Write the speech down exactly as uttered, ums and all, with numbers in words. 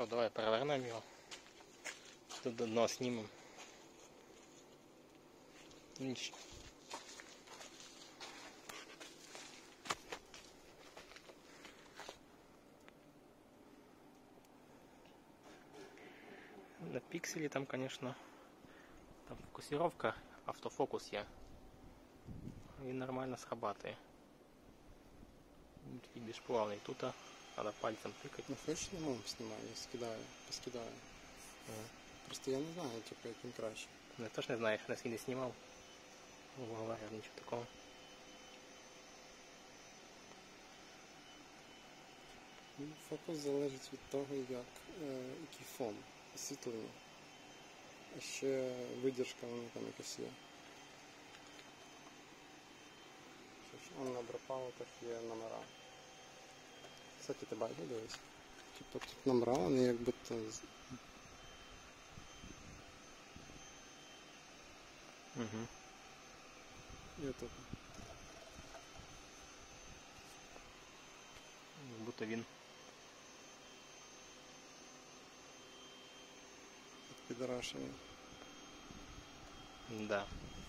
що, давай перевернемо його. Тут дно знімемо. Ніч. На пікселі там, звісно, там фокусировка, автофокус є. Він нормально срабатує. Він такий більш плавний. Тут треба пальцем тикати. Ну хочеш на мом знімаю, я скидаю, поскидаю. Ага. Просто я не знаю, типу, яким краще. Ну, теж не знаєш, наскільки не знімав. Говорю, нічого такого. Ну, фокус залежить від того, як, е, який фон, освітлення. А ще видержка вона там якась є. Що ж, он на бропалотах є номера. Кстати, ти бачиш, дивись? Типу тут номера, вони як будто... Угу. І отут. Будто він. Підрашений. Да.